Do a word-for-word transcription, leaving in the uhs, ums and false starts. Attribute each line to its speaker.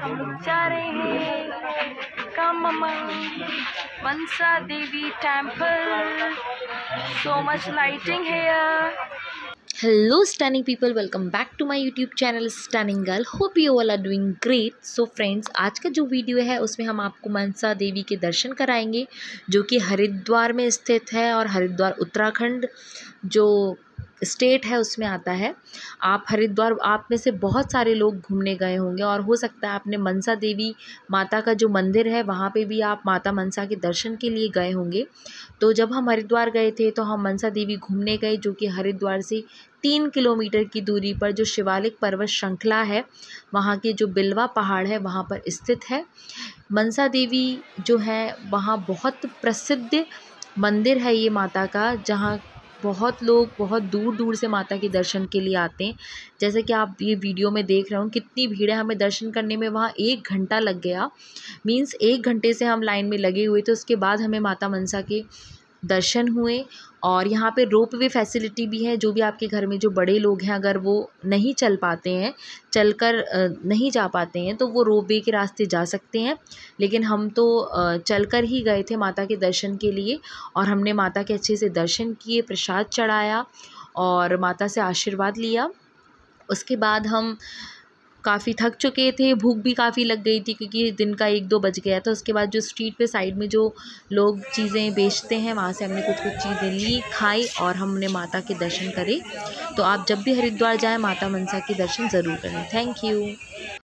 Speaker 1: हम लोग जा रहे हैं Kamakhya Mansa Devi temple. So much lighting here.
Speaker 2: Hello stunning people, welcome back to my YouTube channel Stunning Girl. Hope you all are doing great. So friends, आज का जो वीडियो है उसमें हम आपको मनसा देवी के दर्शन कराएंगे जो कि हरिद्वार में स्थित है और हरिद्वार उत्तराखंड जो स्टेट है उसमें आता है। आप हरिद्वार आप में से बहुत सारे लोग घूमने गए होंगे और हो सकता है आपने मनसा देवी माता का जो मंदिर है वहाँ पे भी आप माता मनसा के दर्शन के लिए गए होंगे। तो जब हम हरिद्वार गए थे तो हम मनसा देवी घूमने गए जो कि हरिद्वार से तीन किलोमीटर की दूरी पर जो शिवालिक पर्वत श्रृंखला है वहाँ के जो बिलवा पहाड़ है वहाँ पर स्थित है। मनसा देवी जो है वहाँ बहुत प्रसिद्ध मंदिर है ये माता का, जहाँ बहुत लोग बहुत दूर दूर से माता के दर्शन के लिए आते हैं। जैसे कि आप ये वीडियो में देख रहे हो कितनी भीड़ है। हमें दर्शन करने में वहाँ एक घंटा लग गया। मीन्स एक घंटे से हम लाइन में लगे हुए थे। उसके बाद हमें माता मनसा के दर्शन हुए। और यहाँ पे रोप वे फैसिलिटी भी है। जो भी आपके घर में जो बड़े लोग हैं अगर वो नहीं चल पाते हैं, चलकर नहीं जा पाते हैं तो वो रोप वे के रास्ते जा सकते हैं। लेकिन हम तो चलकर ही गए थे माता के दर्शन के लिए और हमने माता के अच्छे से दर्शन किए, प्रसाद चढ़ाया और माता से आशीर्वाद लिया। उसके बाद हम काफ़ी थक चुके थे, भूख भी काफ़ी लग गई थी क्योंकि दिन का एक दो बज गया था। उसके बाद जो स्ट्रीट पे साइड में जो लोग चीज़ें बेचते हैं वहाँ से हमने कुछ कुछ चीज़ें ली, खाई और हमने माता के दर्शन करे। तो आप जब भी हरिद्वार जाएं माता मनसा के दर्शन ज़रूर करें। Thank you.